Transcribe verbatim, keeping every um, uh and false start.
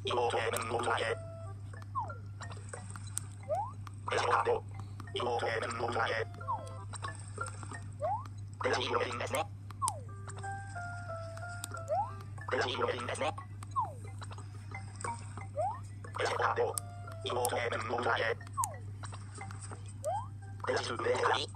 芋系麺の裏へ。レジカード。芋系麺の裏へ。レジ色品ですね。レジ色品ですね。レジカード。芋系麺の裏へ。レジスープではい。